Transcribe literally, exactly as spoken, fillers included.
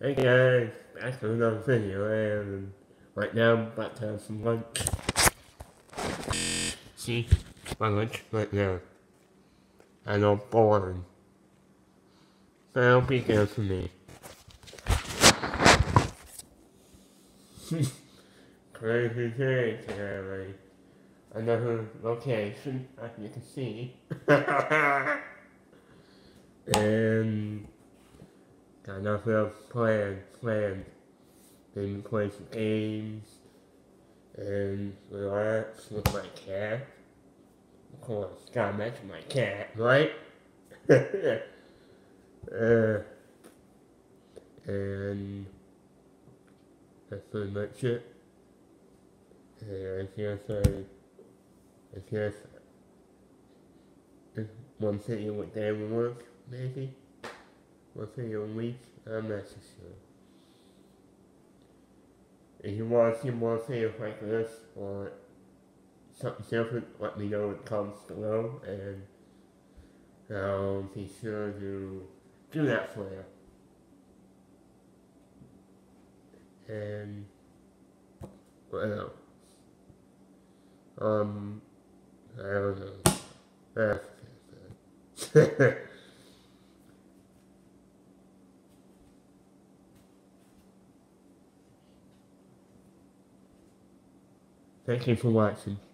Hey guys, back to another video, and right now I'm about to have some lunch. See, my lunch right now. I know, boring. But it'll be good for me. Crazy day today, another location, as you can see. And got nothing else planned, planned. Maybe play some games and relax with my cat. Of course, gotta mention my cat, right? uh, and that's pretty much it. And I guess I, I guess it's one video with day will work, maybe? One video a week? I'm not so sure. If you want to see more videos like this, or something different, let me know in the comments below, and I'll be sure to do that for you. And what else? Um, I don't know. That's it. Thank you for watching.